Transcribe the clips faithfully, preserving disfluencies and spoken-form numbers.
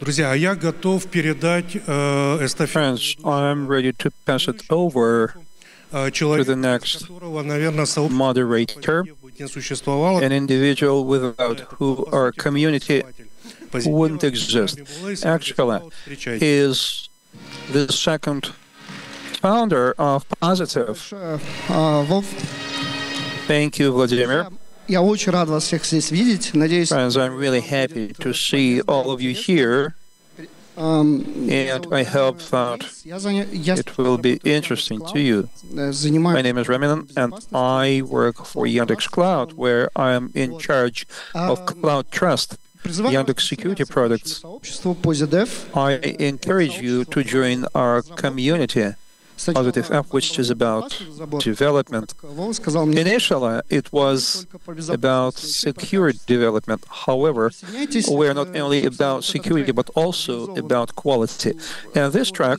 Друзья, я готов передать э, эстафету Friends, I'm ready to pass it over э, to человеку, the next которого, наверное, сообщество moderator, не существовало. an individual without who our community wouldn't exist. Actually, he is the second founder of Positive. Thank you, Vladimir. Я очень рад вас всех здесь видеть. Надеюсь, Friends, I'm really happy to see all of you here, and I hope that it will be interesting to you. My name is Reminan, and I work for Yandex Cloud, where I am in charge of Cloud Trust, Yandex security products. I encourage you to join our community, Positive App, which is about development. Initially, it was about secure development. However, we are not only about security, but also about quality. And this track,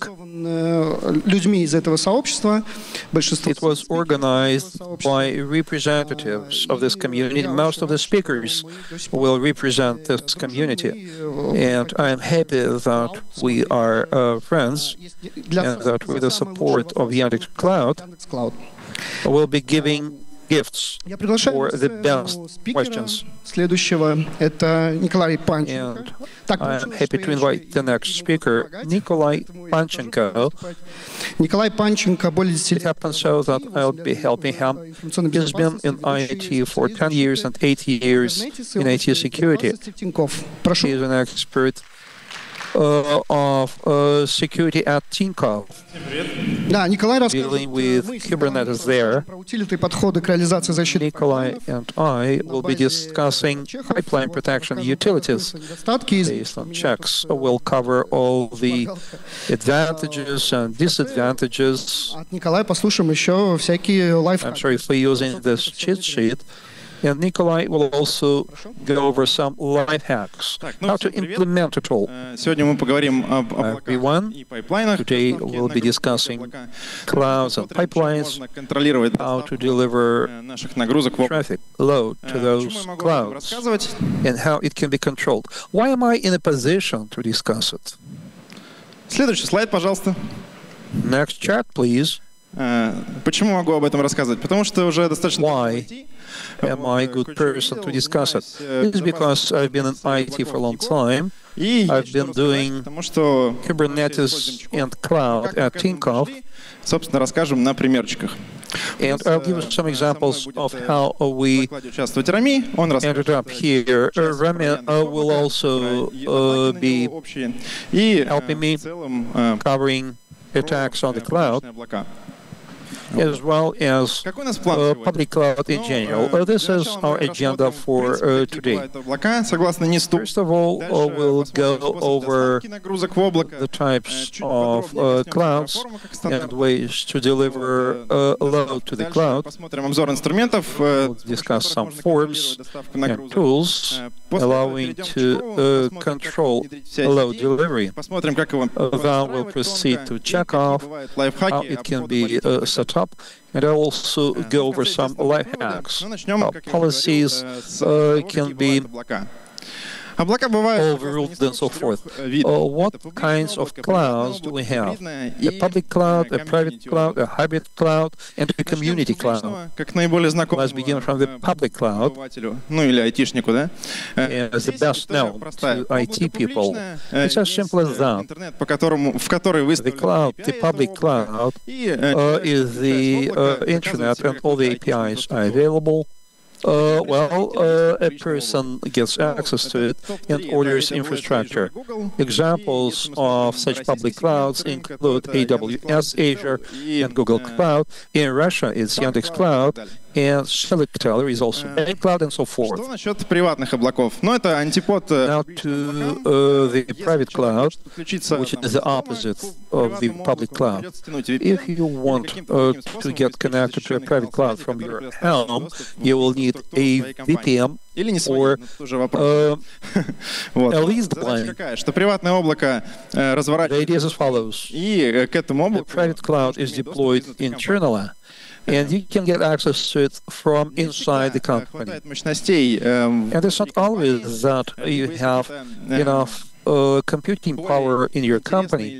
it was organized by representatives of this community. Most of the speakers will represent this community. And I am happy that we are uh, friends, and that with the support of Yandex Cloud, we'll be giving gifts for the best questions. And I'm happy to invite the next speaker, Nikolai Panchenko. It happens so that I'll be helping him. He's been in I T for ten years and eight years in I T security. He's an expert Uh, of uh, security at Tinkoff, dealing with Kubernetes there. Nikolai and I will be discussing pipeline protection utilities based on checks. We'll cover all the advantages and disadvantages. I'm sorry for using this cheat sheet. And Nikolai will also go over some life hacks, how to implement it all. Everyone, today we'll be discussing clouds and pipelines, how to deliver traffic load to those clouds, and how it can be controlled. Why am I in a position to discuss it? Следующий слайд, пожалуйста. Next chart, please. Почему могу об этом рассказывать? Потому что уже достаточно... Why am I a good person to discuss it? It's because I've been in I T for a long time. I've been doing Kubernetes and cloud at Tinkoff. Собственно, расскажем на примерчиках. And I'll give you some examples of how we ended up here. Uh, Rami uh, will also uh, be helping me covering attacks on the cloud, as well as uh, public cloud in general. Uh, this is our agenda for uh, today. First of all, uh, we'll go over the types of uh, clouds and ways to deliver uh, load to the cloud. We'll discuss some forms and tools allowing to uh, control load delivery. Uh, then we'll proceed to check off how it can be uh, set up, and I'll also go over some life hacks. How policies uh, can be overruled and so forth. Uh, what kinds of clouds do we have? A public cloud, a private cloud, a hybrid cloud, and a community cloud. Let's begin from the public cloud. As the best known to I T people, it's as simple as that. The cloud, the public cloud, uh, is the uh, internet, and all the A P Is are available. Uh, well, uh, a person gets access to it and orders infrastructure. Examples of such public clouds include A W S, Azure, and Google Cloud. In Russia, it's Yandex Cloud, and Selectel is also Bank Cloud, and so forth. Now to uh, the private cloud, which is the opposite of the public cloud. If you want uh, to get connected to a private cloud from your home, you will need a V P N or uh, a leased line. The idea is as follows. The private cloud is deployed internally, and you can get access to it from inside the company. And it's not always that you have enough uh, computing power in your company,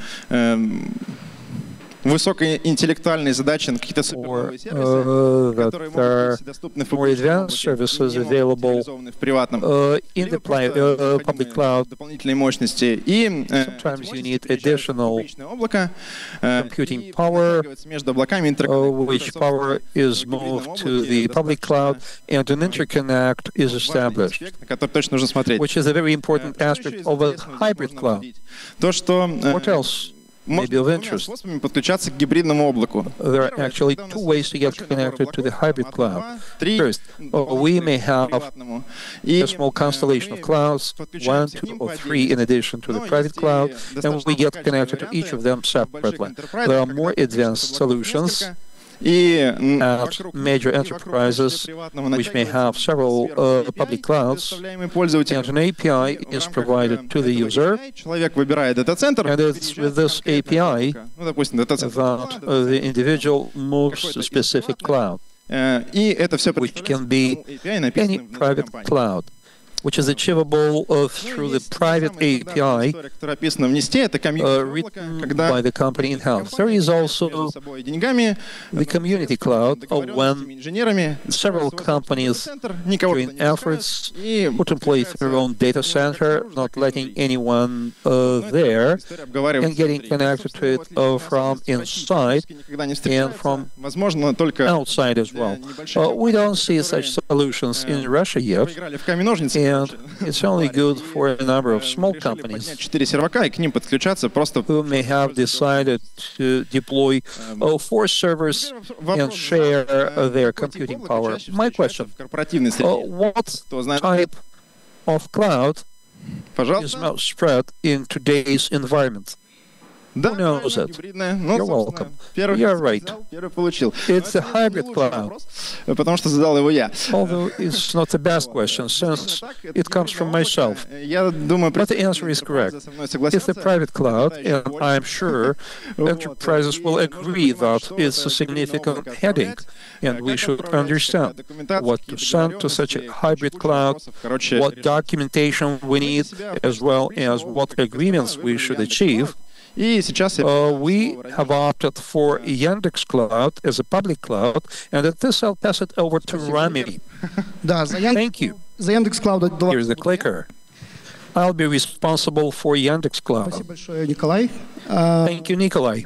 высокоинтеллектуальные задачи на какие-то суперновые сервисы, которые могут быть доступны в публичном облаке, available в приватном, uh, in the uh, public cloud. Дополнительные мощности. И sometimes you need additional облако, computing power, между облаками uh, which power is moved to the public cloud, and an interconnect is established, который точно нужно смотреть. Which is a very important aspect of a hybrid cloud. То, что What else? Maybe of interest. Подключаться к гибридному облаку. There are actually two ways to get connected to the hybrid cloud. First, we may have a small constellation of clouds, one, two, or three in addition to the private cloud, and we get connected to each of them separately. There are more advanced solutions at major enterprises which may have several uh, public clouds, and an A P I is provided to the user, and it's with this A P I that uh, the individual moves to a specific cloud, which can be any private cloud, which is achievable uh, through the private A P I uh, written by the company in-house. There is also the community cloud, uh, when several companies join efforts, put in place their own data center, not letting anyone uh, there, and getting connected to it uh, from inside and from outside as well. Uh, we don't see such solutions in Russia yet, and it's only good for a number of small companies who may have decided to deploy uh, four servers and share uh, their computing power. My question, uh, what type of cloud is most spread in today's environment? Who knows it? You're welcome. You're right. It's a hybrid cloud. Although it's not the best question, since it comes from myself. But the answer is correct. It's a private cloud, and I'm sure enterprises will agree that it's a significant headache, and we should understand what to send to such a hybrid cloud, what documentation we need, as well as what agreements we should achieve. Uh, we have opted for Yandex Cloud as a public cloud, and at this I'll pass it over to Rami. Thank you. Here's the clicker. I'll be responsible for Yandex Cloud. Thank you, Nikolai.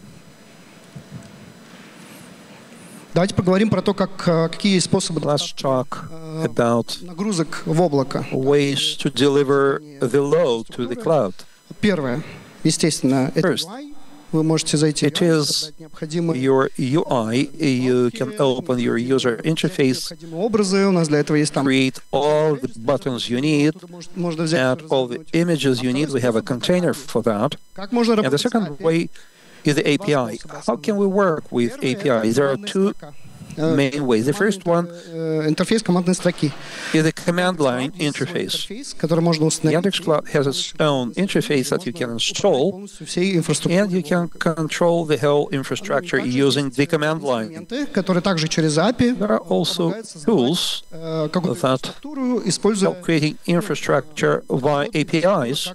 Давайте поговорим про то, как, какие способы Let's talk about нагрузок в облако. Ways to deliver the load to the cloud. Первое. Естественно, это First, ю ай. Вы можете зайти it is your U I. You can open your user interface, образы. У нас для этого есть там create all the buttons you need, add all the images you need. We have a container for that. And the second way is the A P I. How can we work with A P I? There are two main ways. The first one интерфейс командной строки. is the command line interface. который можно установить. Yandex Cloud has its own interface that you can install, всей инфраструктуры. and you can control the whole infrastructure using the command line. которые также через эй пи I There are also tools that help creating infrastructure via A P Is,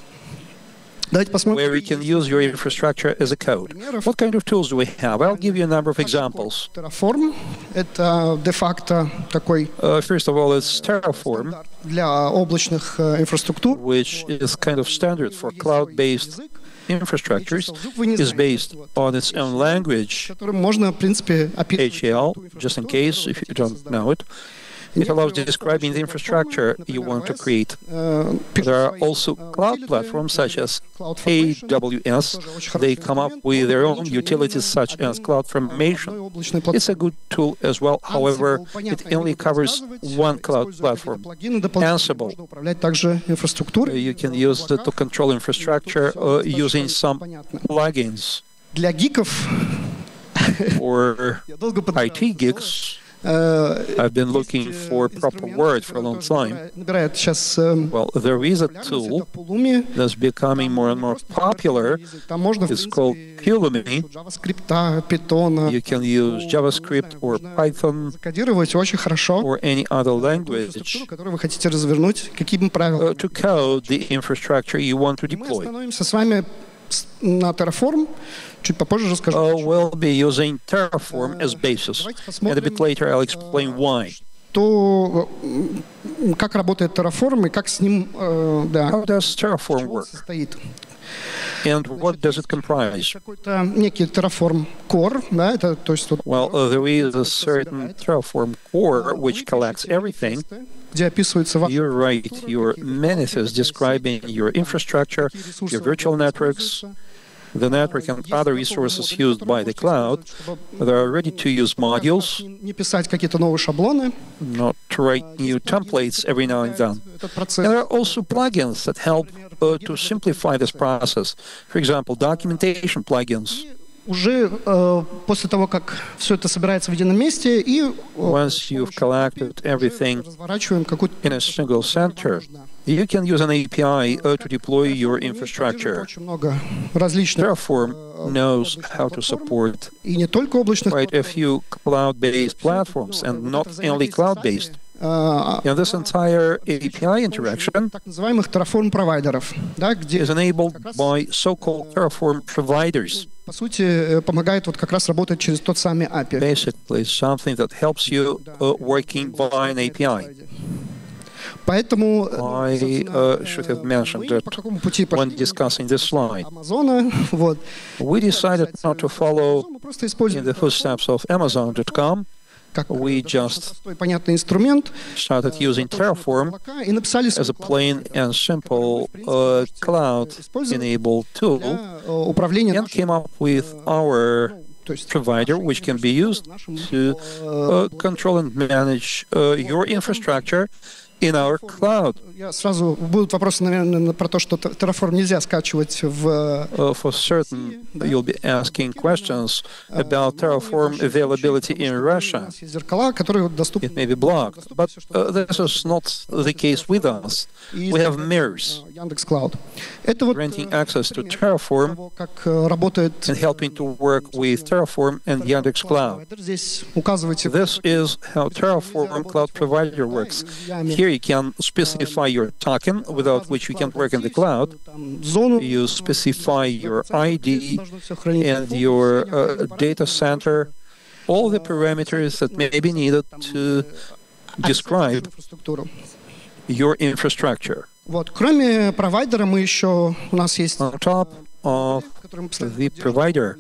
where we can use your infrastructure as a code. What kind of tools do we have? I'll give you a number of examples. Terraform — это де-факто такой Uh, first of all, it's Terraform, для облачных инфраструктур, which is kind of standard for cloud-based infrastructures, is based on its own language, которым можно, в принципе, H L, just in case if you don't know it. It allows describing the infrastructure you want to create. There are also cloud platforms such as A W S. They come up with their own utilities such as CloudFormation. It's a good tool as well. However, it only covers one cloud platform. Ansible. You can use it to control infrastructure uh, using some plugins. Для гиков For I T geeks, I've been looking for a proper word for a long time. Well, there is a tool that's becoming more and more popular. It's called Pulumi. You can use JavaScript or Python or any other language uh, to code the infrastructure you want to deploy. Uh, we'll be using Terraform as basis, and a bit later I'll explain why. То как работает Terraform и как с ним, да, How does Terraform work? состоит? And what does it comprise? Какой-то некий Terraform Core, да, это, то есть, вот, Well, uh, there is a certain Terraform core which collects everything. где описывается ваш You write your manifest describing your infrastructure, your virtual networks, the network and other resources used by the cloud. There are ready-to-use modules, не писать какие-то новые шаблоны. not to write new templates every now and then. Этот And процесс. there are also plugins that help uh, to simplify this process. For example, documentation plugins. Уже э, после того, как все это собирается в едином месте, и э, Once you've collected everything разворачиваем какую-то in a single center, you can use an A P I uh, to deploy your infrastructure. очень много различных Terraform knows how to support и не только облачных quite a few cloud-based platforms, and not only cloud-based. э, And this entire A P I interaction так называемых Terraform провайдеров, да, где is enabled by so-called Terraform providers. по сути э, помогает вот как раз работать через тот самый эй пи ай. Basically, something that helps you uh, working via an A P I. Поэтому э, I собственно, uh, should have э, mentioned мы that по какому пути when пошли? discussing this slide. Амазона, вот. We decided not to follow Мы просто in используем the footsteps of Amazon dot com. как We достаточно just простой, понятный инструмент started using Terraform и написали as a plain and simple uh, cloud-enabled tool, для э, управления and came up with our то есть provider, which can be used to uh, control and manage uh, your infrastructure in our cloud. я сразу будут вопросы, наверное, про то, что Terraform нельзя скачивать в Uh, for certain, you'll be asking questions about Terraform availability in У Russia. нас есть зеркала, которые доступны. It may be blocked, but uh, this is not the case with us. We have mirrors, Яндекс.Клауд. Это вот granting э, access to пример Terraform того, как э, работает and helping to work with Terraform and Yandex Cloud. провайдер. Здесь указываете This is how Terraform Cloud Provider works. Here you can specify your token, without which you can't work in the cloud. там зону, You specify your I D должно всё хранить. and your uh, data center, all the parameters that may be needed to describe инфраструктуру. your infrastructure. Вот. Кроме провайдера мы еще у нас есть On top of который мы постоянно the provider,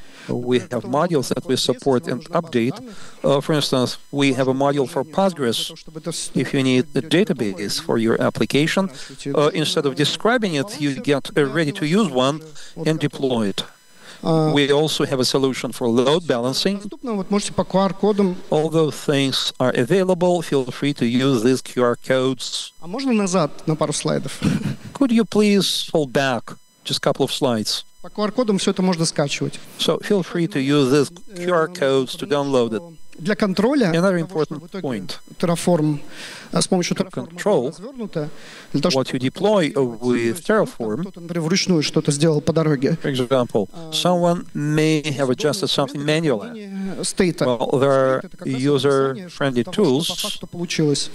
we have modules that we support and update. Uh, for instance, we have a module for Postgres. чтобы это всё- If you need a database for your application, uh, instead of describing it, you get a ready-to-use one and deploy it. А, We also have a solution for load balancing. доступно, вот можете по ку ар-кодам. All those things are available. Feel free to use these Q R codes. А можно назад на пару слайдов? Could you please hold back just a couple of slides? По ку ар-кодам все это можно скачивать. So feel free to use these Q R codes to download it. Для контроля Another того, что important в итоге point. Terraform, а, с помощью Terraform control развернуто, для того, What you deploy with Terraform, кто-то, например, вручную что-то сделал по дороге. for example, someone may have adjusted something manually. Стейта. Well, there are Это как раз описание, user-friendly что того, что по tools факту получилось.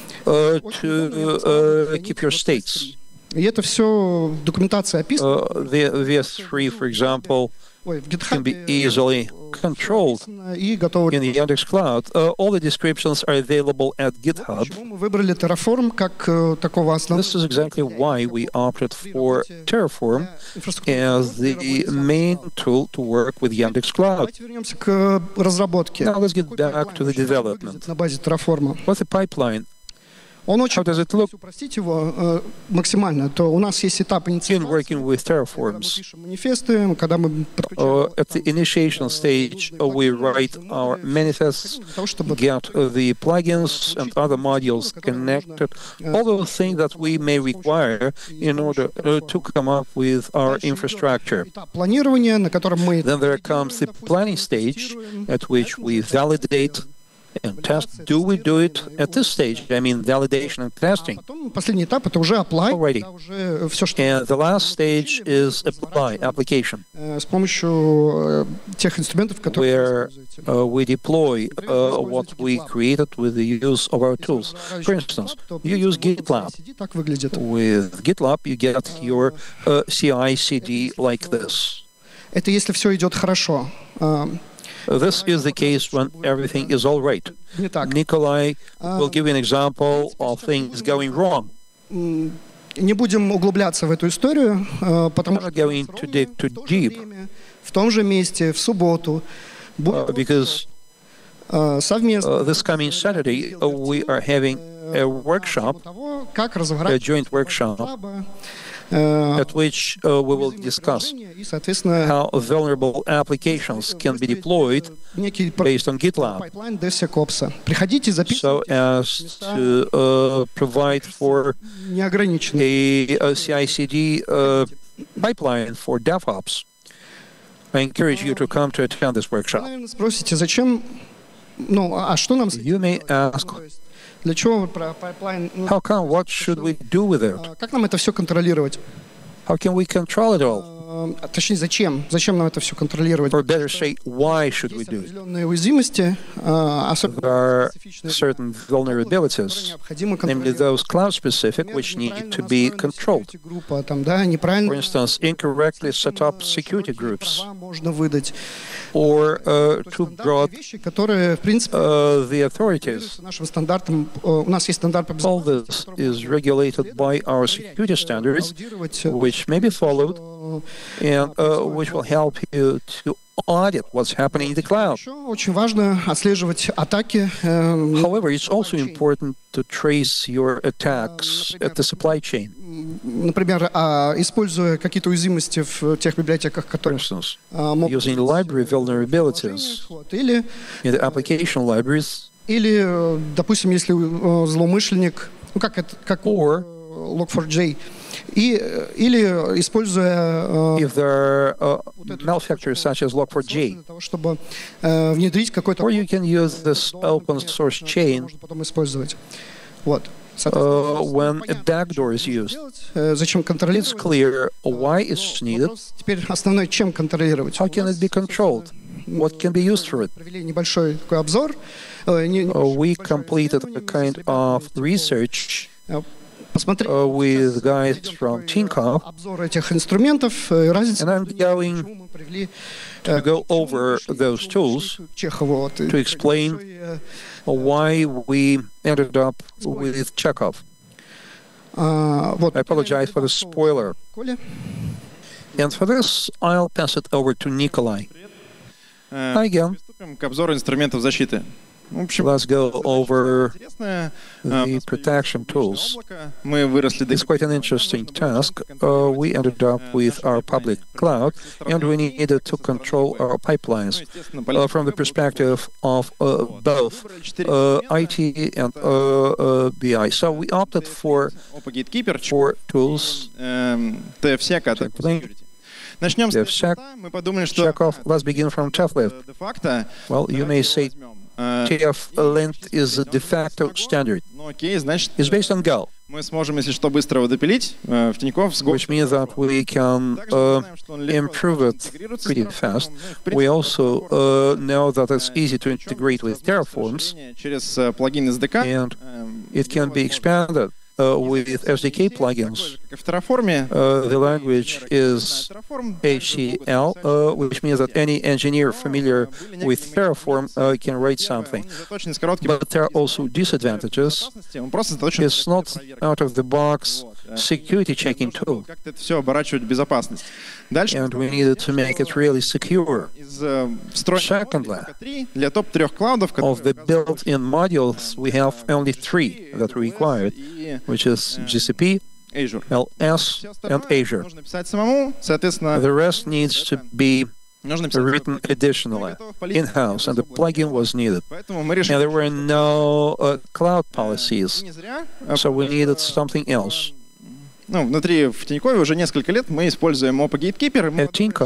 uh, to uh, keep your states. И это все в документации описано. Uh, the V S three, for example, Ой, в can GitHub be easily controlled и готово. in the Yandex Cloud. Uh, all the descriptions are available at GitHub. Почему мы выбрали Terraform как э, такого основного This is exactly why we opted for Terraform инфраструктуры as для the работы с main tool to work with Yandex Cloud. Давайте вернемся к э, разработке. Now let's get Какой back пайплайн to the вообще development. выглядит на базе Terraform? What's the pipeline? Он очень, How does it look если упростить его э, максимально, то у нас есть этап in инициации, working with когда мы Terraforms? пишем манифесты, когда мы подключаем Uh, at the initiation stage, uh, we write our manifests, для того, чтобы get uh, the plugins and other modules connected, all those things that we may require in order uh, to come up with our infrastructure. этап планирования, на котором мы Then there comes the planning stage, at which we validate and test. Do we do it at this stage? I mean, validation and testing. Потом последний этап — это уже apply, Already. когда уже все, что And the last stage is apply, application, э, с помощью э, тех инструментов, которые вы where используете. uh, we deploy uh, what we created with the use of our tools. For instance, you use GitLab. си ди так выглядит. With GitLab, you get your uh, C I C D like this. Это если все идет хорошо. А, This is the case when everything is all right. Не так. Nikolai will give you an example of things going wrong. М, Не будем углубляться в эту историю, э, потому I'm что not going to dig too в то же deep время, в том же месте, в субботу, uh, будет because э, совместно uh, this coming Saturday uh, we are having a workshop, того, как a разворачивать joint workshop, GitLab, э, at which uh, we will discuss и, соответственно, how vulnerable applications can be deployed некий based on GitLab, пайплайн DevSecOps. Приходите, so записывайте as to uh, provide for неограниченно. a, a C I C D uh, pipeline for DevOps. I encourage you to come to attend this Вы, workshop. наверное, спросите, зачем, ну, а что нам с этим? You may ask, То есть для чего вот про пайплайн? Ну, how come? What should we do with it? а, как нам это все контролировать? How can we control it all? А, Точнее, зачем? Зачем нам это все контролировать? Or better say, why should we Есть do it? определенные уязвимости, а, There особенно are специфичные, certain которые vulnerabilities, необходимо namely контролировать. those cloud-specific, which need to be controlled. Группа, там, да, неправильно For instance, incorrectly set up security groups, права можно выдать. or uh, too Стандартные broad вещи, которые, в принципе, uh, the authorities. нашим стандартам, э, у нас есть стандарт по All безопасности, this is regulated by our security standards, аудировать, which may be followed э, and uh, which will help you to audit what's happening in the cloud. Еще очень важно отслеживать атаки. э, However, it's also important to trace your attacks at the supply chain. Например, а, используя какие-то уязвимости в тех библиотеках, For которые instance, а, могут using library vulnerabilities вот, или, in the application libraries, или, э, допустим, если э, злоумышленник, ну как это, как or лог фор джей, и, э, или используя э, if there are uh, malefactors such as log four j, для того, чтобы э, внедрить какой-то or you can use this open source chain можно потом использовать. Вот. uh, when a backdoor is used. Э, Зачем It's контролировать? clear why it's needed. Вопрос теперь основной, чем контролировать? How can it be controlled? What can be used for it? Провели небольшой такой обзор. э, не- Uh, we небольшое completed исследование a kind с of ребятами, research э, посмотрели uh, with сейчас guys проведем from такой, э, Tinkoff, обзор этих инструментов, э, разница, and I'm между ними, going почему мы привели, to э, go почему мы over пришли- those почему мы tools пришли к Чехову, вот, и to explain большой, э, why we ended up with Chekhov. а, вот, I apologize for the spoiler. Коля. And for this, I'll pass it over to Nikolai. Э, Hi again. Приступим к обзору инструментов защиты. В общем, Let's go over интересное. Э, у the нас protection появилось tools. облако. Мы выросли до It's quite an interesting task. Uh, we ended up with our public cloud, and we needed to control our pipelines uh, from the perspective of uh, both uh, I T and uh, uh, B I. So we opted for Oppa Gatekeeper, four tools. эм, TFSec, а так, security. Начнем с TFSec, TFSec. Мы подумали, что Check off. Let's begin from top left. э, де-факто Well, you may say э, T F length is a de facto standard. ну окей, значит, It's based on Go, мы сможем, если что, быстро его допилить э, в Тинькофф с Go. which means that we can Также мы uh, знаем, что он легко improve it интегрируется с pretty Terraform. fast. Ну и, в We принципе, also uh, know that it's easy to integrate with Terraforms, расширение через э, плагин эс ди кей. and эм, it can be expanded uh, with S D K plugins. Как и в Terraform, Uh, the language is Terraform, H C L, uh, which means that any engineer familiar with Terraform uh, can write something. он заточен с коротким But there are also disadvantages. безопасности, он просто заточен It's not out-of-the-box security checking tool, как это все оборачивать в безопасность. Дальше and we needed to make it really secure. из э, встроенных Secondly, три для топ трех клаудов, of the которые built-in modules, we have only three that we required, и which is G C P, Azure. L S, Все and остальное Azure. нужно писать самому, соответственно, The rest needs to be нужно писать. written additionally in-house, and the plugin was needed. Поэтому мы And решили, there were no uh, cloud и policies, не зря, э, so we needed something else. ну, внутри в Тинькове уже несколько лет мы используем Oppa Gatekeeper, и мы At Tinkoff,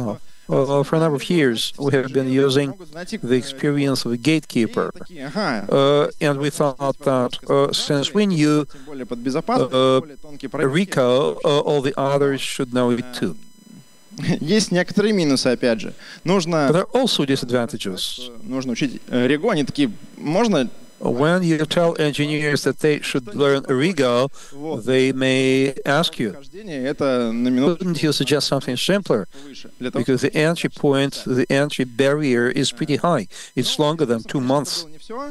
Uh, for a number of years, we have been using the experience of a gatekeeper, uh, and we thought that uh, since we knew uh, Rico, uh, all the others should know it too. Есть некоторые минусы, опять же. Нужно, But there are also disadvantages. нужно учить Rigo. Они такие, можно? When you tell engineers that they should learn Rigo, they may ask you, couldn't you suggest something simpler? Because the entry point, the entry barrier is pretty high. It's longer than two months.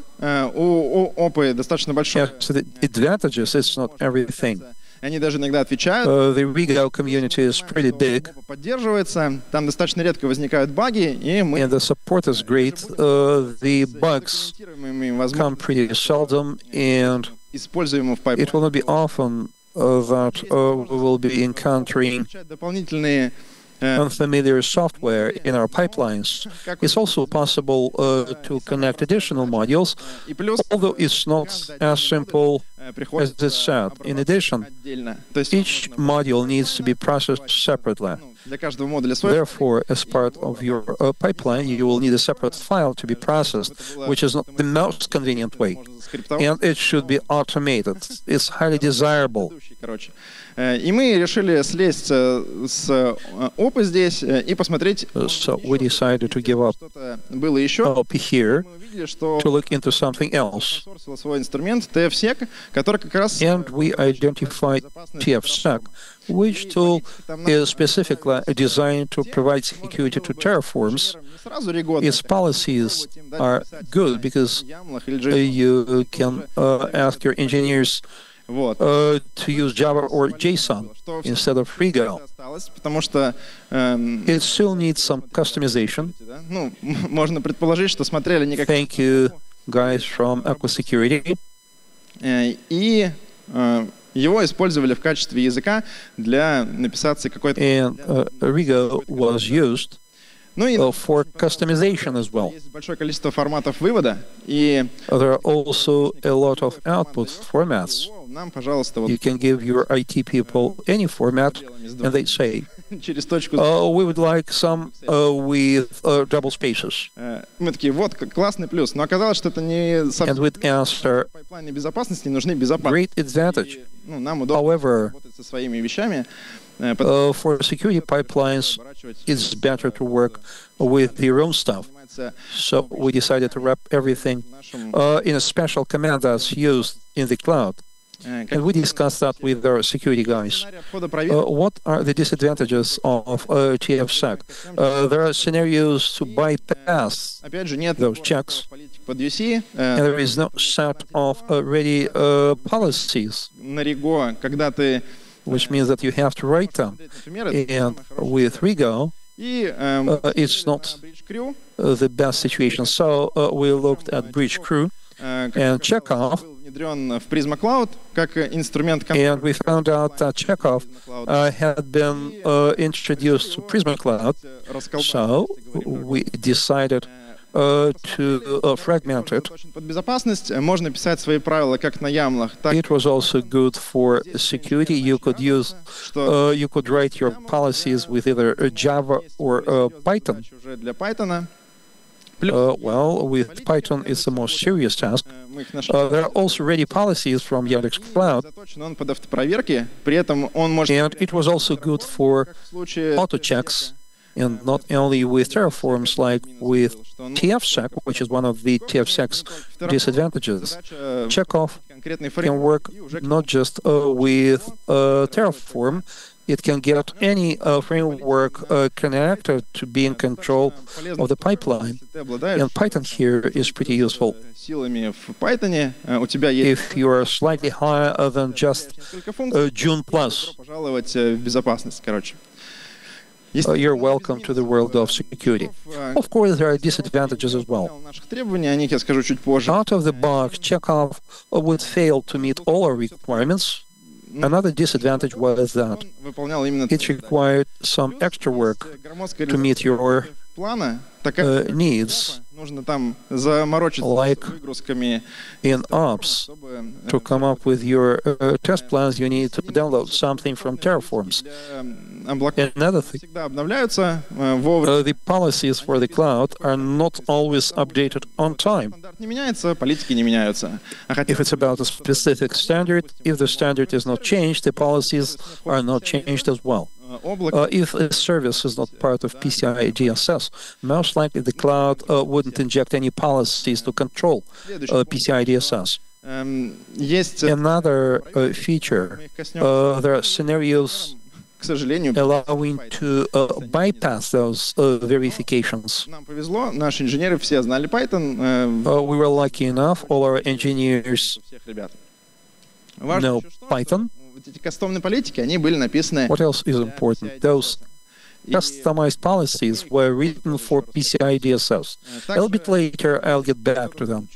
Yes, so the advantages, it's not everything. Они даже иногда отвечают. Uh, the Rigo community is pretty big. Поддерживается. Там достаточно редко возникают баги, и мы. And the support is great. Uh, the bugs come pretty seldom, and используем в pipeline. It will not be often uh, that uh, we will be encountering дополнительные unfamiliar software in our pipelines. It's also possible uh, to connect additional modules, although it's not as simple as it's said. In addition, each module needs to be processed separately. Therefore, as part of your uh, pipeline, you will need a separate file to be processed, which is not the most convenient way. And it should be automated. It's highly desirable. И мы решили слезть с опы здесь и посмотреть, so we decided to give up было еще. Up here to look into something else. Свой инструмент ти эф сек, который как раз. And we identified T F sec, which tool is specifically designed to provide security to Terraforms. Its policies are good because uh, you can uh, ask your engineers uh, to use Java or JSON instead of Rigo. It still needs some customization. Thank you, guys from Aqua Security. И его использовали в качестве языка для написаться какой-то. And uh, Rigo was used uh, for customization as well. Есть большое количество форматов вывода, и there are also a lot of output formats. Нам, пожалуйста, вот. You can give your I T people any format, and they say, uh, we would like some uh, with uh, double spaces. Мы такие, вот классный плюс, но оказалось, что это не and we'd answer, пайплайны безопасности нужны безопасности. Great advantage. Ну, нам удобно работать со своими вещами. Uh, for security pipelines, it's better to work with your own stuff. So we decided to wrap everything uh, in a special command that's used in the cloud. And we discussed that with our security guys. Uh, what are the disadvantages of uh, T F sec? Uh, there are scenarios to bypass those checks, and there is no set of uh, ready uh, policies, which means that you have to write them. And with Rigo, uh, it's not uh, the best situation. So uh, we looked at Bridge Crew and Chekhov, and we found out that Chekhov uh, had been uh, introduced to Prisma Cloud, so we decided uh, to uh, fragment it. It was also good for security. You could use, uh, you could write your policies with either Java or uh, Python. Uh, well, with Python, it's a more serious task. Uh, there are also ready policies from Yandex Cloud, and it was also good for auto checks, and not only with Terraforms, like with T F sec, which is one of the T F sec's disadvantages. Chekhov can work not just uh, with uh, Terraform. It can get any uh, framework uh, connected to be in control of the pipeline. And Python here is pretty useful. If you are slightly higher than just uh, June plus, uh, you're welcome to the world of security. Of course, there are disadvantages as well. Out of the box, Chekhov would fail to meet all our requirements. Another disadvantage was that it required some extra work to meet your uh, needs. Like in ops, to come up with your uh, test plans, you need to download something from Terraforms. Another thing, uh, the policies for the cloud are not always updated on time. If it's about a specific standard, if the standard is not changed, the policies are not changed as well. Uh, if a service is not part of P C I D S S, most likely the cloud uh, wouldn't inject any policies to control uh, P C I D S S. Another uh, feature, uh, there are scenarios allowing to uh, bypass those uh, verifications. Uh, we were lucky enough, all our engineers know Python. What else is important? Those customized policies were written for P C I D S S. A little bit later, I'll get back to them.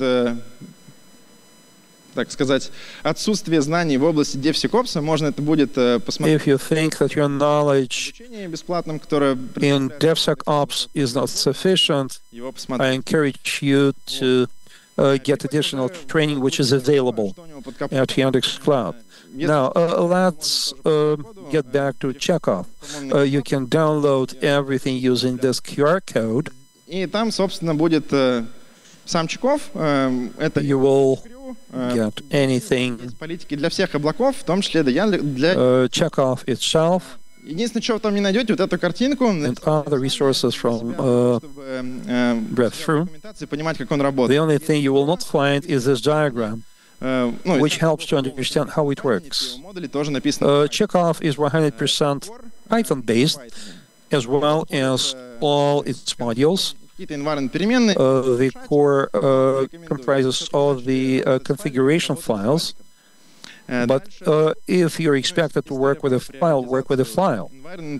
Так сказать, отсутствие знаний в области DevSecOps, можно это будет посмотреть. If you think that your knowledge бесплатном, которое in DevSecOps is not sufficient, I encourage you to uh, get additional training which is available at Yandex Cloud. Now, uh, let's uh, get back to Chekhov. Uh, you can download everything using this Q R code. И там, собственно, будет сам Chekhov. Это you will get anything. Политики для всех облаков, в том числе для uh, Chekhov itself. Единственное, что вы там не найдете, вот эту картинку. And other resources from uh, Breakthrough. Понимать, как он работает. The only thing you will not find is this diagram, uh, which helps to understand how it works. Uh, Chekhov is one hundred percent Python-based, as well as all its modules. Uh, the core uh, comprises all the uh, configuration files, but uh, if you're expected to work with a file, work with a file.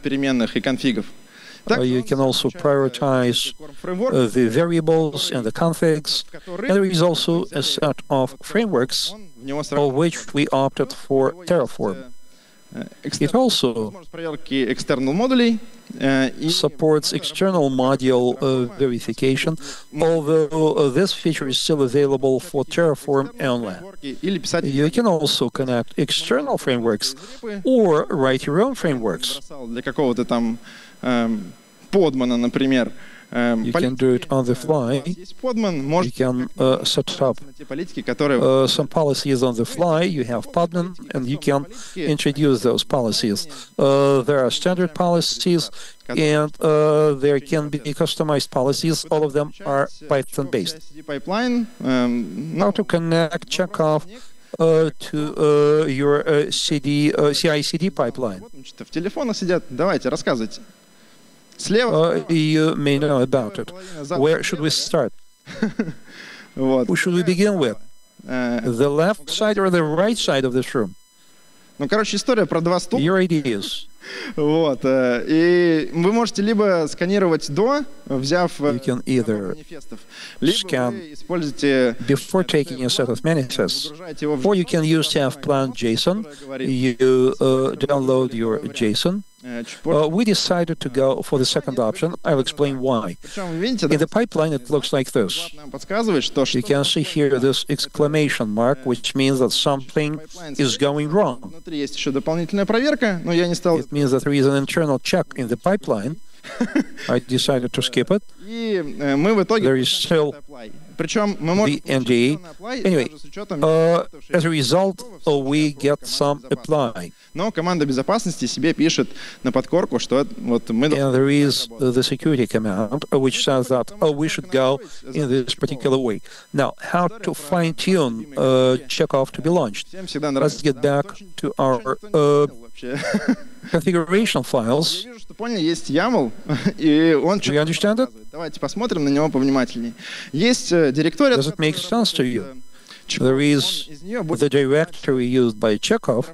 Uh, you can also prioritize uh, the variables and the configs, and there is also a set of frameworks of which we opted for Terraform. It also supports external module uh, verification, although uh, this feature is still available for Terraform only. You can also connect external frameworks or write your own frameworks. You can do it on the fly. You can uh, set up uh, some policies on the fly. You have Podman, and you can introduce those policies. Uh, there are standard policies, and uh, there can be customized policies. All of them are Python-based. How to connect Chekhov uh, to uh, your uh, C D, uh, C I C D pipeline? Uh, you may know about it. Where should we start? Who should we begin with? The left side or the right side of this room? Your ideas. Вот. И вы можете либо сканировать до, взяв манифестов, либо используйте before taking a set of manifests, or you can use tfplan JSON. You uh, download your JSON. Uh, we decided to go for the second option. I'll explain why. In the pipeline, it looks like this. You can see here this exclamation mark, which means that something is going wrong. It means that there is an internal check in the pipeline. I decided to skip it. There is still the N D A. Anyway, uh, as a result, uh, we get some apply. Но команда безопасности себе пишет на подкорку, что вот мы... And there is uh, the security command, uh, which says that oh, we should go in this particular way. Now, how to fine-tune uh, Chekhov to be launched? Let's get back to our uh, configuration files. Do you understand it? Давайте посмотрим на него повнимательнее. Есть директория... Does it make sense to you? There is the directory used by Chekhov.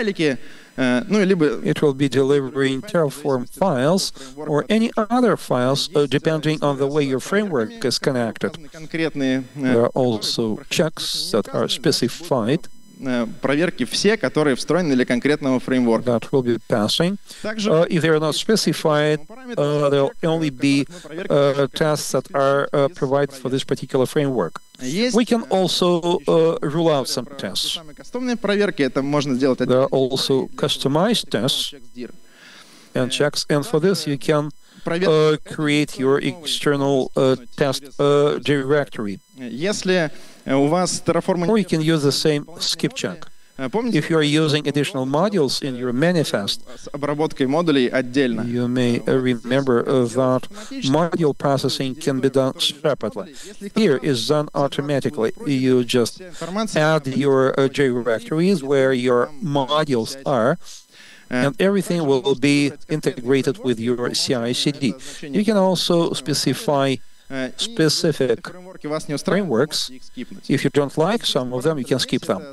It will be delivering Terraform files or any other files, uh, depending on the way your framework is connected. There are also checks that are specified. проверки все, которые встроены для конкретного фреймворка. That will be passing. Uh, if they are not specified, uh, there'll only be uh, tests that are uh, provided for this particular framework. We can also uh, rule out some tests. Кастомные проверки, это можно сделать. There are also customized tests and checks, and for this you can uh, create your external uh, test uh, directory. Если у вас Terraform, or you can use the same skip check. If you are using additional modules in your manifest, обработкой модулей отдельно. You may remember that module processing can be done separately. Here is done automatically. You just add your uh, directories where your modules are, and everything will be integrated with your C I C D. You can also specify specific frameworks. If you don't like some of them, you can skip them.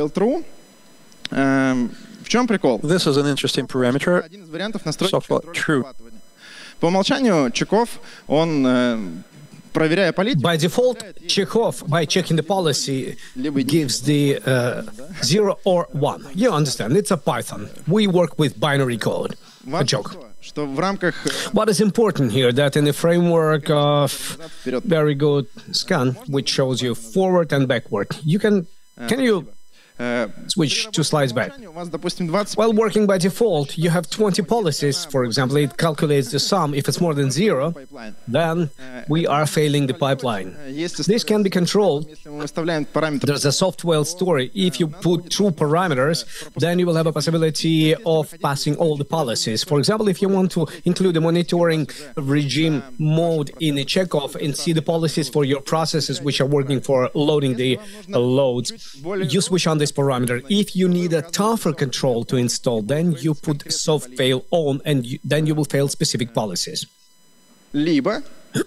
В чем прикол? This is an interesting parameter. Softfile true. По умолчанию Чеков, он проверяя политику. By default, Chekhov, by checking the policy, gives the uh, zero or one. You understand? It's a Python. We work with binary code. A joke. Что в рамках... What is important here, that in the framework of very good scan, which shows you forward and backward, you can... Can you switch two slides back? While working by default, you have twenty policies. For example, it calculates the sum. If it's more than zero, then we are failing the pipeline. This can be controlled. There's a software story. If you put two parameters, then you will have a possibility of passing all the policies. For example, if you want to include a monitoring regime mode in a checkoff and see the policies for your processes which are working for loading the uh, loads, you switch on this parameter. If you need a tougher control to install, then you put soft fail on, and you, then you will fail specific policies. Либо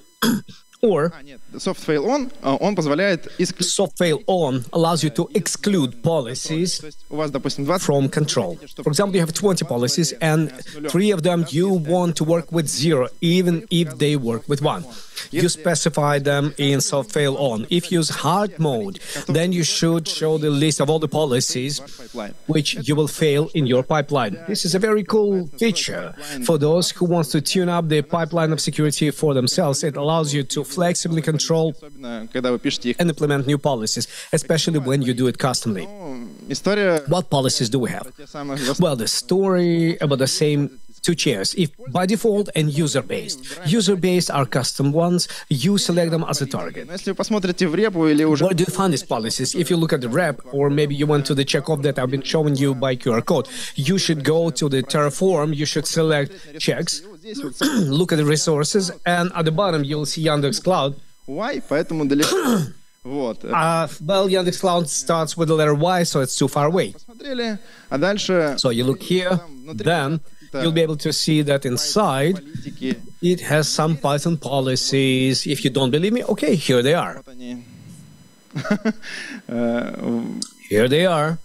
Or soft fail on, он позволяет soft fail on allows you to exclude policies from control. For example, you have twenty policies, and three of them you want to work with zero, even if they work with one. You specify them in soft fail on. If you use hard mode, then you should show the list of all the policies which you will fail in your pipeline. This is a very cool feature for those who want to tune up the pipeline of security for themselves. It allows you to flexibly control and implement new policies, especially when you do it customly. What policies do we have? Well, the story about the same two chairs. If by default and user-based. User-based are custom ones. You select them as a target. Where do you find these policies? If you look at the rep, or maybe you went to the checkoff that I've been showing you by Q R code, you should go to the Terraform, you should select checks, look at the resources, and at the bottom you'll see Yandex Cloud. Why? Поэтому далеко. Вот. Uh, well, Yandex Cloud starts with the letter Y, so it's too far away. So you look here, then you'll be able to see that inside it has some Python policies. If you don't believe me, okay, here they are. Here they are.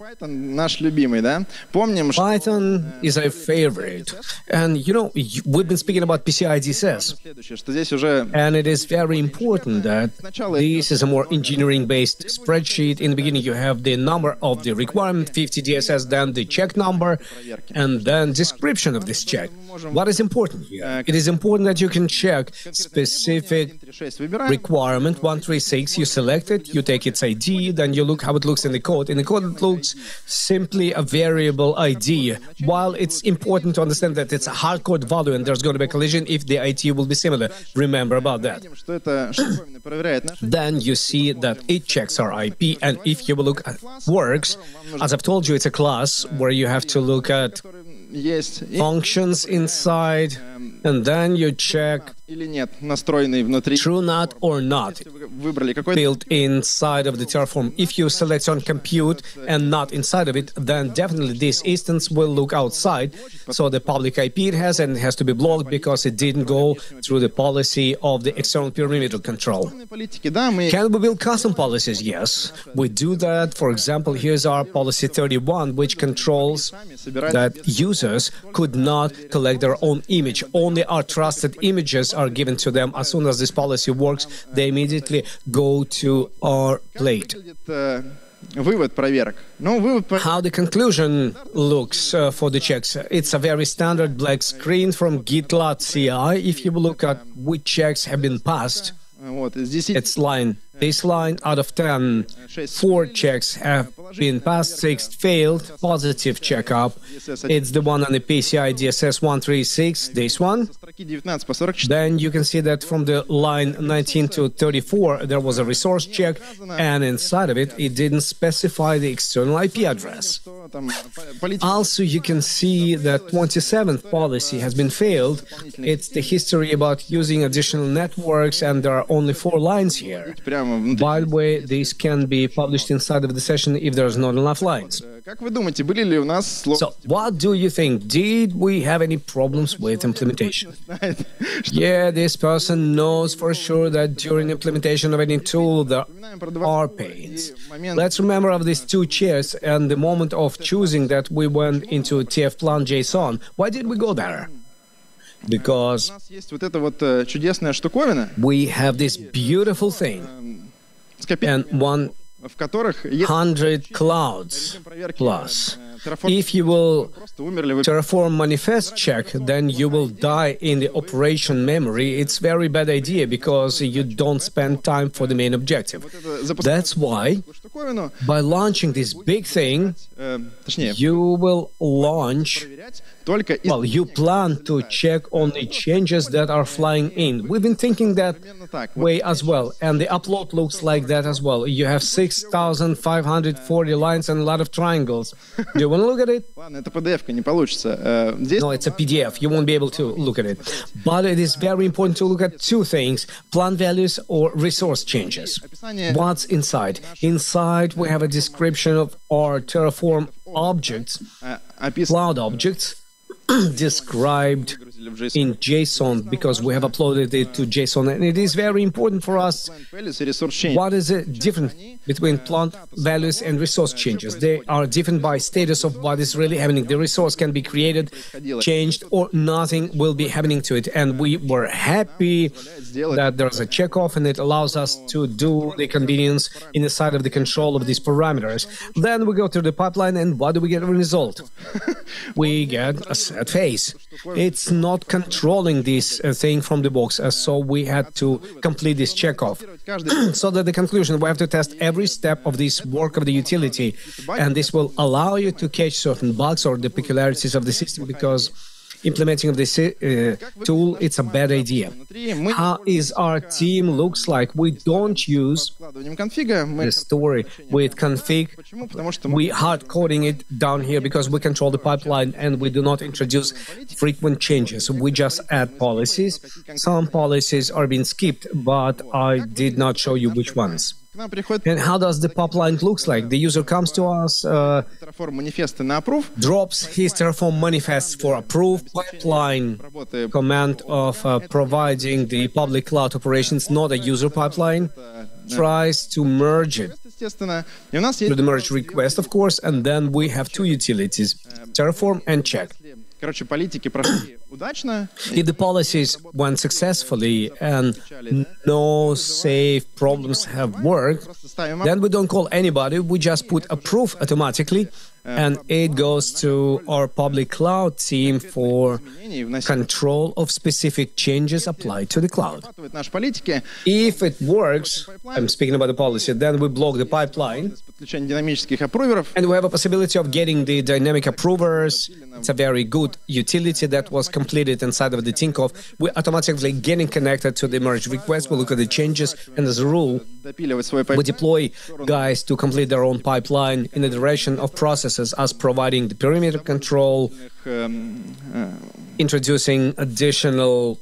Python is a favorite. And, you know, we've been speaking about P C I D S S. And it is very important that this is a more engineering-based spreadsheet. In the beginning, you have the number of the requirement, fifty D S S, then the check number, and then description of this check. What is important here? It is important that you can check specific requirement, one three six, you select it, you take its I D, then you look how it looks in the code. In the code, it looks simply a variable I D. While it's important to understand that it's a hard-coded value and there's going to be a collision if the I D will be similar. Remember about that. Then you see that it checks our I P, and if you will look at works, as I've told you, it's a class where you have to look at functions inside, and then you check true not or not built inside of the Terraform. If you select on compute and not inside of it, then definitely this instance will look outside. So the public I P it has, and it has to be blocked because it didn't go through the policy of the external perimeter control. Can we build custom policies? Yes, we do that. For example, here's our policy thirty-one, which controls that users could not collect their own image. Only our trusted images are given to them. As soon as this policy works, they immediately go to our plate. вывод проверок. Ну, вывод проверок. How the conclusion looks uh, for the checks. It's a very standard black screen from GitLab C I. If you look at which checks have been passed, Вот, здесь it's line. This line out of ten, four checks have been passed, six failed, positive checkup. It's the one on the P C I D S S one thirty-six, this one. Then you can see that from the line nineteen to thirty-four, there was a resource check, and inside of it, it didn't specify the external I P address. Also, you can see that twenty-seventh policy has been failed. It's the history about using additional networks, and there are only four lines here. By the way, this can be published inside of the session if there's not enough lines. So, what do you think? Did we have any problems with implementation? Yeah, this person knows for sure that during implementation of any tool there are pains. Let's remember of these two chairs and the moment of choosing that we went into tfplan dot json. Why did we go there? Because we have this beautiful thing and one hundred clouds plus. If you will Terraform manifest check, then you will die in the operation memory. It's a very bad idea because you don't spend time for the main objective. That's why, by launching this big thing, you will launch, well, you plan to check on the changes that are flying in. We've been thinking that way as well, and the upload looks like that as well. You have six thousand five hundred forty lines and a lot of triangles. Do you want to look at it? No, it's a P D F. You won't be able to look at it. But it is very important to look at two things: plant values or resource changes. What's inside? Inside, we have a description of our Terraform objects, cloud objects, described in JSON because we have uploaded it to JSON, and it is very important for us. What is the difference between plant values and resource changes? They are different by status of what is really happening. The resource can be created, changed, or nothing will be happening to it. And we were happy that there's a checkoff, and it allows us to do the convenience in the side of the control of these parameters. Then we go to the pipeline, and what do we get as a result? We get a set phase. It's not controlling this uh, thing from the box, uh, so we had to complete this checkoff. So that the conclusion, we have to test every step of this work of the utility, and this will allow you to catch certain bugs or the peculiarities of the system, because implementing of this uh, tool, it's a bad idea. How is our team looks like? We don't use the story with config. We hard coding it down here because we control the pipeline and we do not introduce frequent changes. We just add policies. Some policies are being skipped, but I did not show you which ones. And how does the pipeline looks like? The user comes to us, uh, drops his Terraform manifests for approve, pipeline command of uh, providing the public cloud operations, not a user pipeline, tries to merge it to the merge request, of course, and then we have two utilities, Terraform and check. If the policies went successfully and no safe problems have worked, then we don't call anybody, we just put approve automatically, and it goes to our public cloud team for control of specific changes applied to the cloud. If it works, I'm speaking about the policy, then we block the pipeline, and we have a possibility of getting the dynamic approvers. It's a very good utility that was completed inside of the Tinkoff. We're automatically getting connected to the merge request. We look at the changes, and as a rule, we deploy guys to complete their own pipeline in the direction of processes, as providing the perimeter control, introducing additional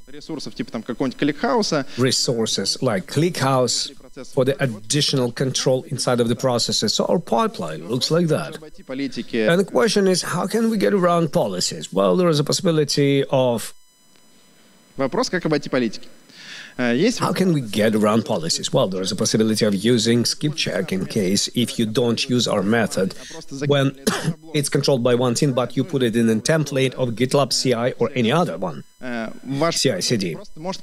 resources like ClickHouse for the additional control inside of the processes. So our pipeline looks like that. And the question is, how can we get around policies? Well, there is a possibility of... How can we get around policies? Well, there is a possibility of using skip check in case if you don't use our method when it's controlled by one team, but you put it in a template of GitLab C I or any other one, C I C D.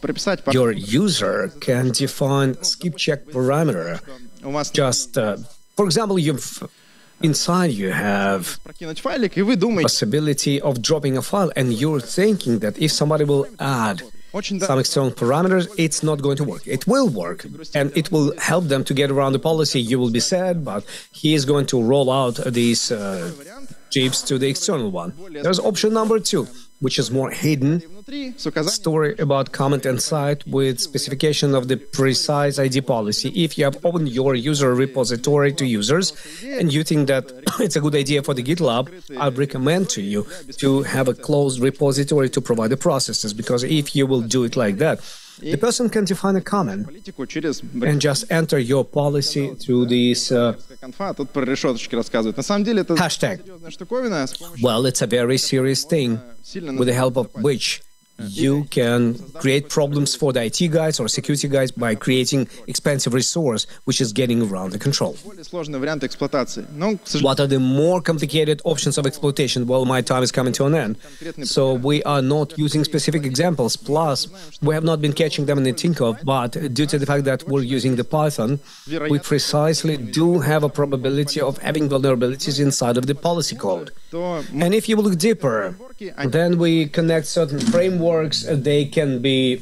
Your user can define skip check parameter. Just uh, For example, you've inside you have possibility of dropping a file, and you're thinking that if somebody will add some external parameters, it's not going to work. It will work, and it will help them to get around the policy. You will be sad, but he is going to roll out these uh, chips to the external one. There's option number two, which is more hidden. Story about comment and site with specification of the precise I D policy. If you have opened your user repository to users and you think that it's a good idea for the GitLab, I recommend to you to have a closed repository to provide the processes, because if you will do it like that, the person can define a comment and just enter your policy through this uh, hashtag. Well, it's a very serious thing, with the help of which you can create problems for the I T guys or security guys by creating expensive resource, which is getting around the control. What are the more complicated options of exploitation? Well, my time is coming to an end. So we are not using specific examples. Plus, we have not been catching them in the Tinkoff, but due to the fact that we're using the Python, we precisely do have a probability of having vulnerabilities inside of the policy code. And if you look deeper, then we connect certain frameworks. They can be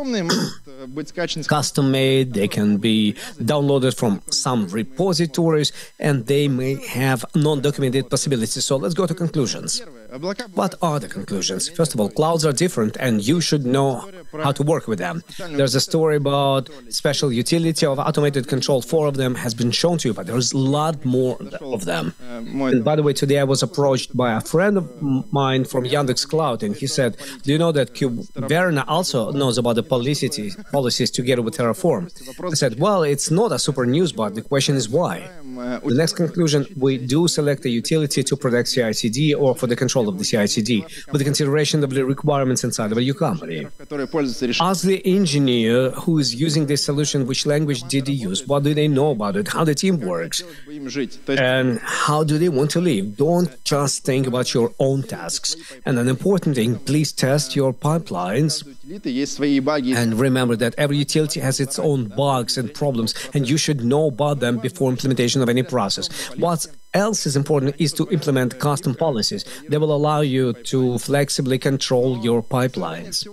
custom-made, they can be downloaded from some repositories, and they may have non-documented possibilities. So let's go to conclusions. What are the conclusions? First of all, clouds are different, and you should know how to work with them. There's a story about special utility of automated control. Four of them has been shown to you, but there's a lot more of them. And by the way, today I was approached by a friend of mine from Yandex Cloud, and he said, do you know that Kubernetes also knows about the policy, policies together with Terraform? I said, well, it's not a super news, but the question is why? The next conclusion, we do select a utility to protect C I C D or for the control of the C I C D, with the consideration of the requirements inside of your company. Ask the engineer who is using this solution, which language did he use, what do they know about it, how the team works, and how do they want to live. Don't just think about your own tasks. And an important thing, please test your pipelines. And remember that every utility has its own bugs and problems, and you should know about them before implementation of any process. What else is important is to implement custom policies. They will allow you to flexibly control your pipelines.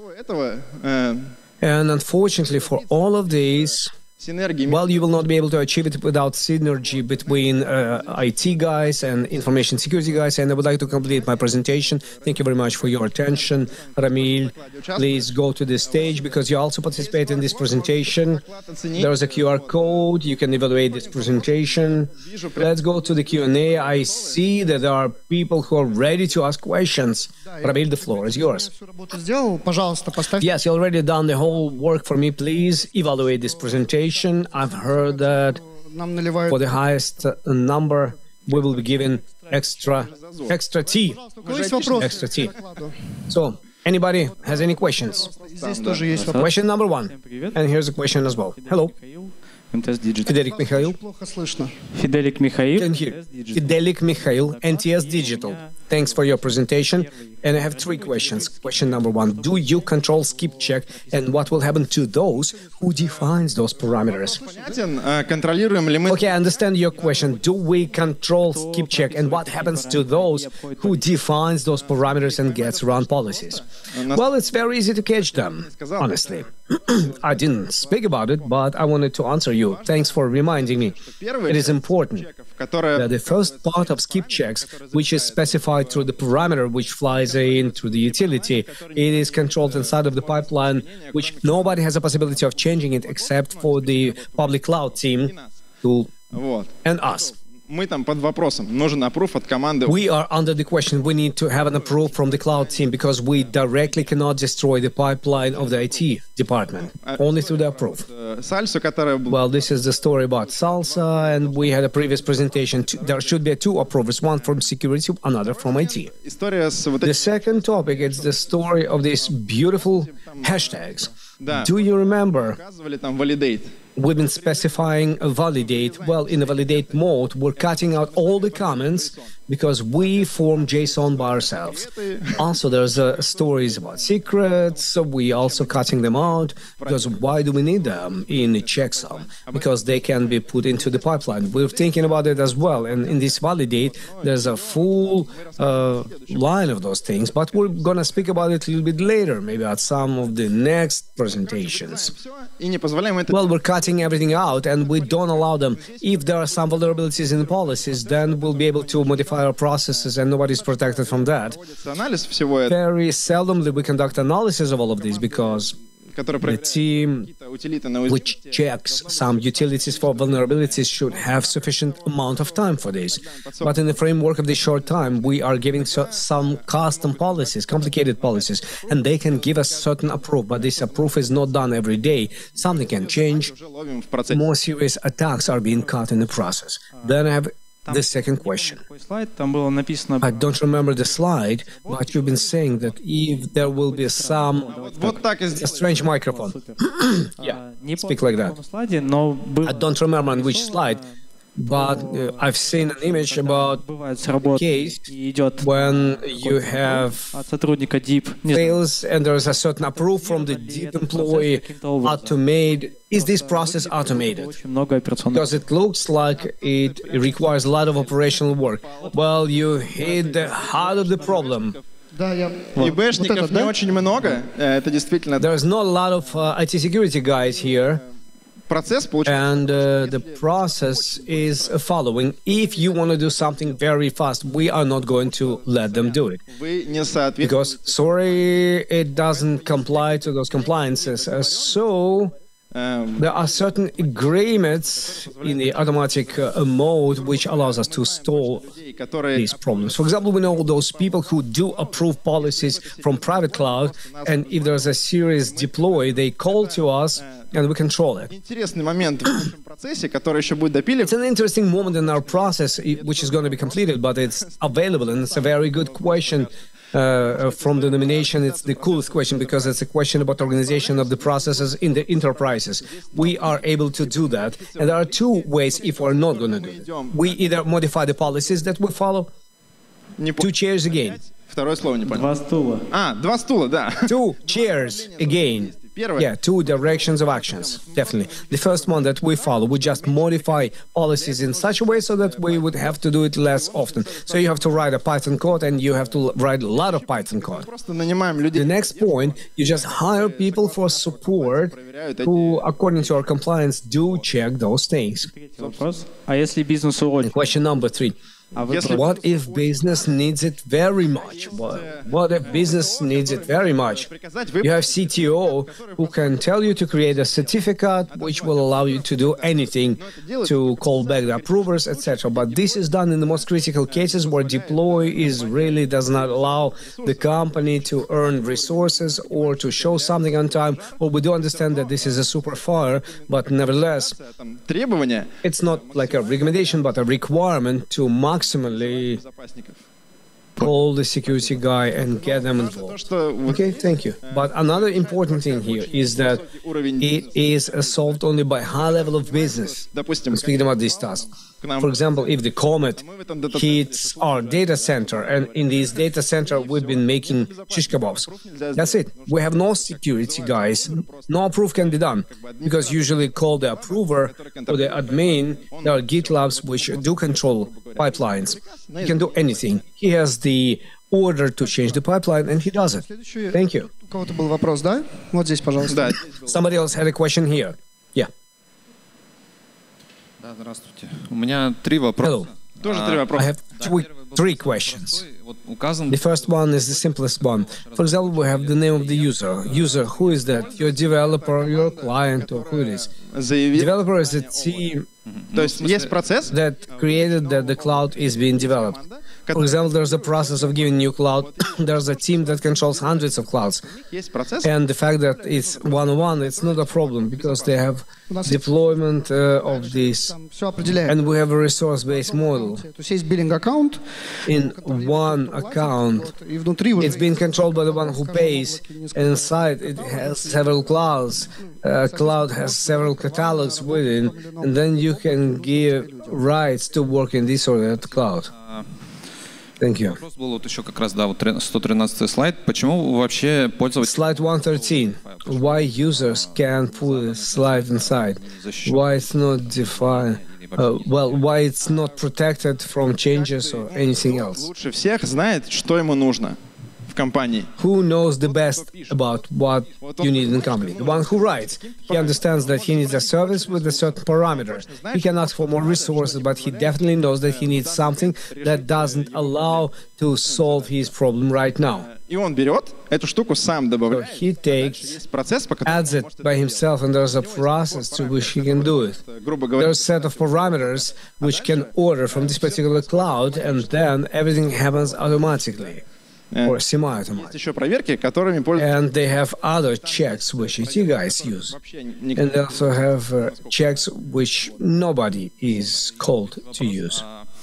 And unfortunately, for all of these, well, you will not be able to achieve it without synergy between uh, I T guys and information security guys. And I would like to complete my presentation. Thank you very much for your attention. Ramil, please go to the stage because you also participate in this presentation. There is a Q R code. You can evaluate this presentation. Let's go to the Q and A. I see that there are people who are ready to ask questions. Ramil, the floor is yours. Yes, you already done the whole work for me. Please evaluate this presentation. I've heard that for the highest number, we will be given extra, extra tea. Extra tea. So, anybody has any questions? Question number one. And here's a question as well. Hello. Fidelik Mikhail. Fidelik Mikhail. Can hear. Fidelik Mikhail, N T S Digital. Thanks for your presentation. And I have three questions. Question number one, do you control skip check, and what will happen to those who defines those parameters? Okay, I understand your question. Do we control skip check, and what happens to those who defines those parameters and gets around policies? Well, it's very easy to catch them, honestly. I didn't speak about it, but I wanted to answer you. Thanks for reminding me. It is important that the first part of skip checks, which is specified through the parameter which flies in through the utility, it is controlled inside of the pipeline, which nobody has a possibility of changing it except for the public cloud team to, and us. We are under the question. We need to have an approval from the cloud team because we directly cannot destroy the pipeline of the I T department, only through the approval. Well, this is the story about Salsa, and we had a previous presentation. There should be two approvers, one from security, another from I T. The second topic is the story of these beautiful hashtags. Do you remember? We've been specifying a validate. Well, in a validate mode, we're cutting out all the comments because we form JSON by ourselves. Also, there's uh, stories about secrets, so we also cutting them out, because why do we need them in a checksum? Because they can be put into the pipeline. We're thinking about it as well, and in this validate, there's a full uh, line of those things, but we're going to speak about it a little bit later, maybe at some of the next presentations. Well, we're cutting everything out, and we don't allow them. If there are some vulnerabilities in the policies, then we'll be able to modify our processes, and nobody's protected from that. Very seldomly we conduct analysis of all of these, because the team which checks some utilities for vulnerabilities should have sufficient amount of time for this. But in the framework of this short time, we are giving so, some custom policies, complicated policies, and they can give us certain approve, but this approve is not done every day. Something can change. More serious attacks are being cut in the process. Then I have the second question. I don't remember the slide, but you've been saying that if there will be some... A strange microphone. Yeah, speak like that. I don't remember on which slide, but uh, I've seen an image about a case when you have fails and there's a certain approval from the deep employee automate. Is this process automated? Because it looks like it requires a lot of operational work. Well, you hit the heart of the problem. ИБшников не очень много, это действительно... There's not a lot of uh, I T security guys here. And uh, the process is following. If you want to do something very fast, we are not going to let them do it. Because, sorry, it doesn't comply to those compliances. Uh, so, there are certain agreements in the automatic uh, mode which allows us to stall these problems. For example, we know those people who do approve policies from private cloud, and if there's a serious deploy, they call to us and we control it. It's an interesting moment in our process which is going to be completed, but it's available, and it's a very good question. Uh, from the nomination, it's the coolest question because it's a question about organization of the processes in the enterprises. We are able to do that, and there are two ways if we're not going to do it. We either modify the policies that we follow. Two chairs again. Two chairs again. Yeah, two directions of actions, definitely. The first one that we follow, we just modify policies in such a way so that we would have to do it less often. So you have to write a Python code, and you have to write a lot of Python code. The next point, you just hire people for support who, according to our compliance, do check those things. And question number three. What if business needs it very much? What, what if business needs it very much? You have C T O who can tell you to create a certificate which will allow you to do anything, to call back the approvers, et cetera. But this is done in the most critical cases where deploy is really does not allow the company to earn resources or to show something on time. Well, we do understand that this is a super fire, but nevertheless, it's not like a recommendation, but a requirement to maximize Maximally call the security guy and get them involved. Okay, thank you. But another important thing here is that it is solved only by high level of business. I'm speaking about this task. For example, if the comet hits our data center, and in this data center we've been making shish kebabs, that's it. We have no security guys. No approve can be done, because usually call the approver or the admin. There are GitLabs which do control pipelines. He can do anything. He has the order to change the pipeline, and he does it. Thank you. Somebody else had a question here. Yeah. Hello. I have three, three questions. The first one is the simplest one. For example, we have the name of the user. User, who is that? Your developer, your client, or who it is? Developer is a team that created that the cloud is being developed. For example, there's a process of giving new cloud. There's a team that controls hundreds of clouds. And the fact that it's one-on-one, it's not a problem, because they have deployment uh, of this. And we have a resource-based model. In one account, it's being controlled by the one who pays. And inside, it has several clouds. Uh, cloud has several catalogs within. And then you can give rights to work in this or that cloud. Thank you. Вопрос был вот еще как раз, да, вот сто тринадцатый слайд. Почему вообще пользователь... Slide one thirteen. Why users can put a slide inside? Why it's not defined? Uh, well, why it's not protected from changes or anything else? Лучше всех знает, что ему нужно в компании. Who knows the best about what you need in the company? The one who writes. He understands that he needs a service with a certain parameter. He can ask for more resources, but he definitely knows that he needs something that doesn't allow to solve his problem right now. И он берет эту штуку, сам So добавляет. he takes, Есть процесс, по которому adds it by himself, and there's a process to which he can do it. грубо говоря, There's a set of parameters which can order from this particular cloud, and then everything happens automatically or есть semi-automatically. еще проверки, которыми пользуются And they have other checks which I T guys use. вообще And никто. they also have uh, checks which nobody is called to use.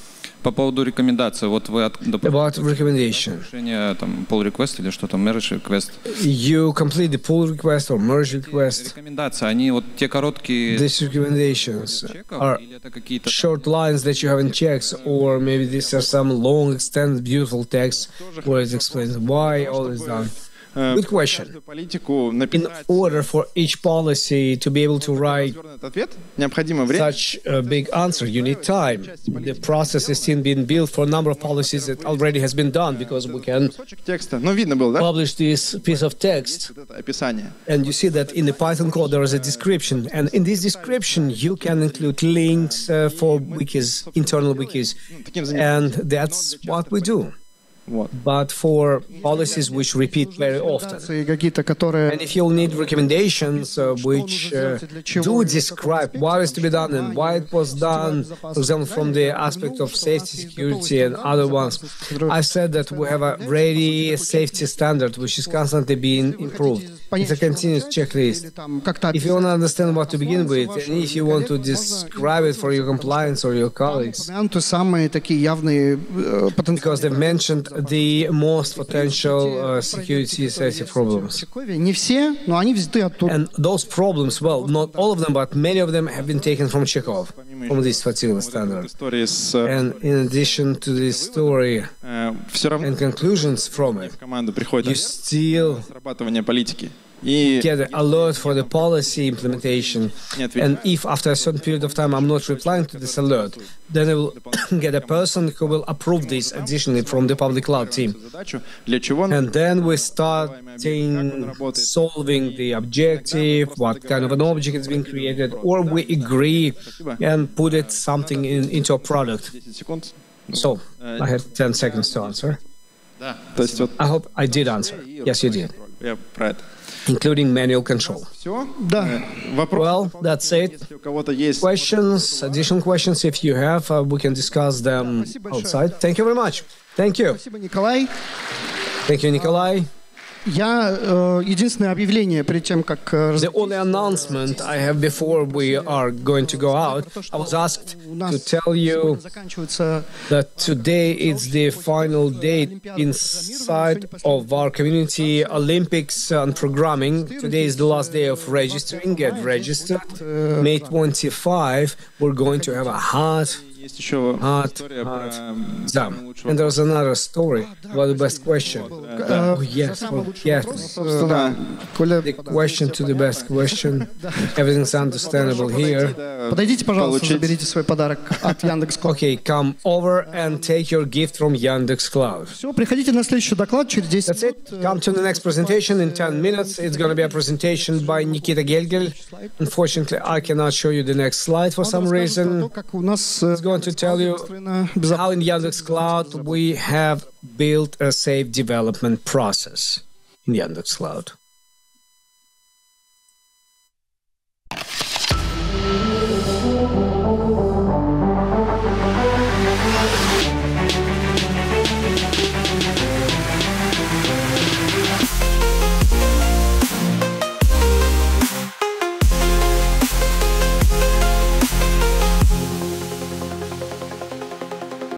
По поводу рекомендаций, вот вы от, допустим, About recommendation. решение там pull request или что там, merge request. You complete the pull request or merge request. Рекомендации, они вот те короткие These recommendations чеков, are или это какие-то short lines that you have in checks, or maybe these are some long, extended, beautiful text where it explains why all is done. Good question. Политику In написать order for each policy to be able to write этот ответ, необходимо время. such a big answer, you need time. The process is still being built for a number of policies that already has been done, because we can Кусочек текста. Ну, видно было, да? publish this piece of text. Вот это описание. And you see that in the Python code there is a description, and in this description you can include links uh, for wikis, internal wikis, Таким занимаемся. and that's what we do. Вот. But for policies which repeat very often. И какие-то, которые... And if you'll need recommendations uh, which uh, do describe what is to be done and why it was done, for example, from the aspect of safety, security, and other ones, I've said that we have a ready safety standard which is constantly being improved. It's a continuous checklist. Там как-то If you want to understand what to begin with, and if you want to describe it for your compliance or your colleagues, упомянуты самые такие явные э, потенциальные... because they've mentioned the most potential uh, security safety problems. Не все, но они взяты оттуда. And those problems, well, not all of them, but many of them have been taken from Chekhov, from this particular standard. Истории с And in addition to this story э, все равно and conclusions from it, в команду you приходит still срабатывание политики. И get an alert for the policy implementation. And if after a certain period of time I'm not replying to this alert, then I will get a person who will approve this additionally from the public cloud team. задачу, для чего And then we start solving the objective, what kind of an object is being created, or we agree and put it something in, into a product. десять секунд. So, I had ten seconds to answer. Да. То есть вот I hope I did answer. Yes, you did. я про это. Including manual control. Все? Да. Вопрос. Well, that's it. Если у кого-то есть Questions, additional questions, if you have, uh, we can discuss them outside. Thank you very much. Thank you. Спасибо, Николай. Thank you, Nikolai. Я э, единственное объявление перед тем, как э, The only announcement I have before we are going to go out, I was asked to tell you заканчивается that today is the final date inside of our community Olympics and programming. Today is the last day of registering. Get registered. May twenty-fifth, we're going to have a hot есть еще Hot, история hot. про exam. самый лучший And вопрос. there's another story about the best question. э, Oh, yes, well, yes. собственно, Коля, The question to the best question. Everything's understandable here. подойдите, пожалуйста, Получить. заберите свой подарок от Яндекс.Код. Okay, come over and take your gift from Yandex Cloud. Все, приходите на следующий доклад через десять That's it. Come to the next presentation in ten minutes. It's going to be a presentation by Nikita Gelgel. Unfortunately, I cannot show you the next slide for some reason. как у нас э, It's going to tell you how in Yandex Cloud we have built a safe development process in Yandex Cloud.